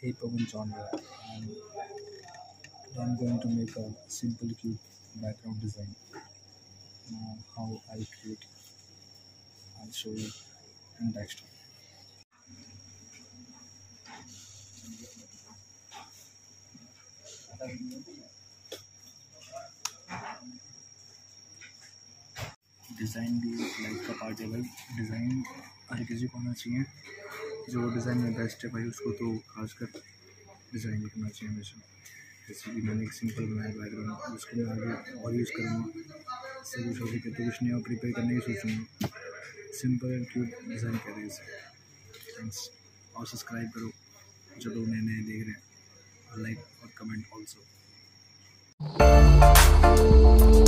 Hey Pawan genre, and I'm going to make a simple cute background design. Now how I create, I'll show you in next one. Design भी like का part है भाई। Design हर किसी को आना चाहिए, जो डिज़ाइन में बेस्ट है भाई उसको तो खासकर डिज़ाइन करना चाहिए हमेशा। जैसे कि मैंने एक सिंपल बनाया बैकग्राउंड, उसको मैं आगे और यूज़ करूँगा। इससे कुछ हो सके तो कुछ नया प्रिपेयर करने की सोचूंगा। सिंपल एंड क्यूट डिज़ाइन करें इसे। थैंक्स, और सब्सक्राइब करो जो लोग नए नए देख रहे हैं, और लाइक और कमेंट ऑल्सो।